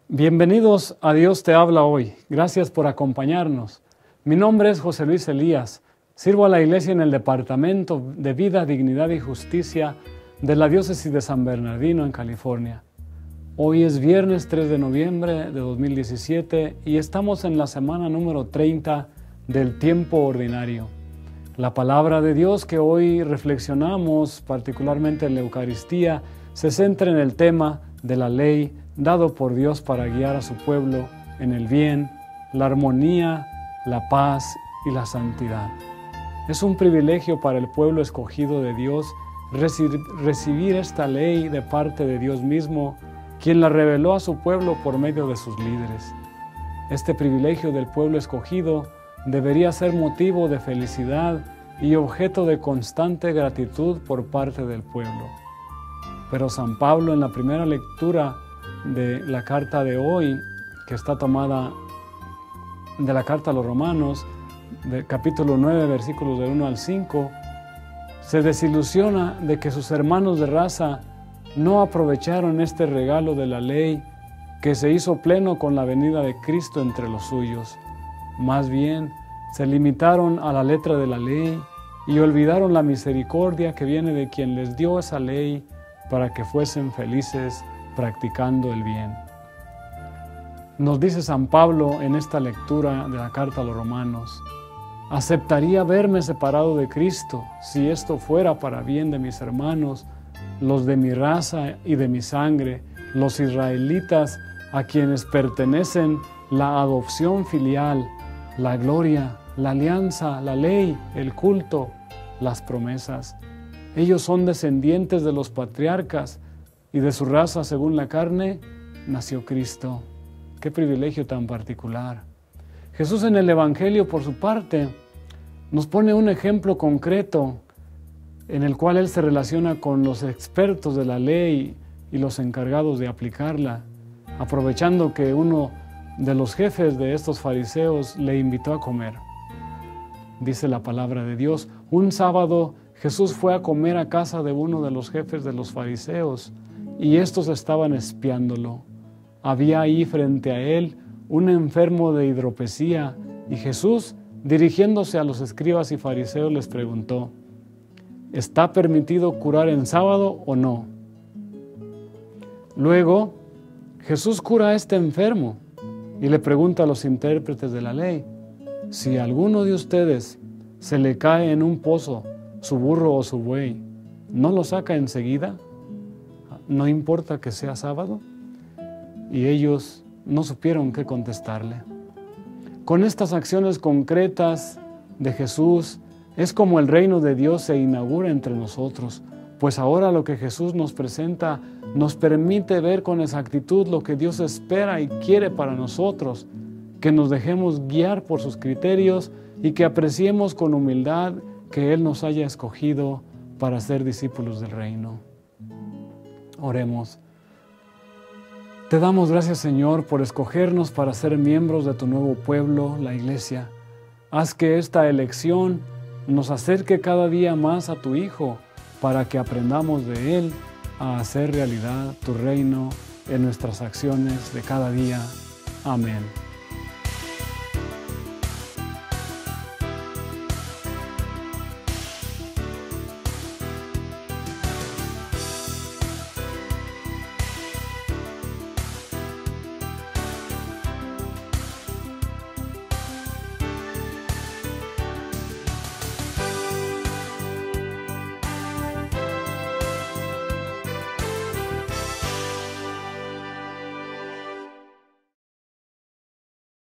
Bienvenidos a Dios te habla hoy. Gracias por acompañarnos. Mi nombre es José Luis Elías. Sirvo a la iglesia en el Departamento de Vida, Dignidad y Justicia de la Diócesis de San Bernardino en California. Hoy es viernes 3 de noviembre de 2017 y estamos en la semana número 30 del tiempo ordinario. La palabra de Dios que hoy reflexionamos, particularmente en la Eucaristía, se centra en el tema de la ley dado por Dios para guiar a su pueblo en el bien, la armonía, la paz y la santidad. Es un privilegio para el pueblo escogido de Dios recibir esta ley de parte de Dios mismo, quien la reveló a su pueblo por medio de sus líderes. Este privilegio del pueblo escogido debería ser motivo de felicidad y objeto de constante gratitud por parte del pueblo. Pero San Pablo, en la primera lectura de la carta de hoy, que está tomada de la carta a los Romanos, de capítulo 9, versículos del 1 al 5, se desilusiona de que sus hermanos de raza no aprovecharon este regalo de la ley que se hizo pleno con la venida de Cristo entre los suyos. Más bien, se limitaron a la letra de la ley y olvidaron la misericordia que viene de quien les dio esa ley para que fuesen felices practicando el bien. Nos dice San Pablo en esta lectura de la carta a los Romanos: aceptaría verme separado de Cristo si esto fuera para bien de mis hermanos, los de mi raza y de mi sangre, los israelitas a quienes pertenecen la adopción filial, la gloria, la alianza, la ley, el culto, las promesas. Ellos son descendientes de los patriarcas y de su raza según la carne nació Cristo. Qué privilegio tan particular. Jesús en el Evangelio, por su parte, nos pone un ejemplo concreto en el cual Él se relaciona con los expertos de la ley y los encargados de aplicarla, aprovechando que uno de los jefes de estos fariseos le invitó a comer. Dice la palabra de Dios: un sábado Jesús fue a comer a casa de uno de los jefes de los fariseos y estos estaban espiándolo. Había ahí frente a él un enfermo de hidropesía y Jesús, dirigiéndose a los escribas y fariseos, les preguntó: ¿está permitido curar en sábado o no? Luego, Jesús cura a este enfermo y le pregunta a los intérpretes de la ley: si a alguno de ustedes se le cae en un pozo su burro o su buey, ¿no lo saca enseguida? ¿No importa que sea sábado? Y ellos no supieron qué contestarle. Con estas acciones concretas de Jesús es como el reino de Dios se inaugura entre nosotros, pues ahora lo que Jesús nos presenta nos permite ver con exactitud lo que Dios espera y quiere para nosotros, que nos dejemos guiar por sus criterios y que apreciemos con humildad que Él nos haya escogido para ser discípulos del reino. Oremos. Te damos gracias, Señor, por escogernos para ser miembros de tu nuevo pueblo, la Iglesia. Haz que esta elección nos acerque cada día más a tu Hijo, para que aprendamos de Él a hacer realidad tu reino en nuestras acciones de cada día. Amén.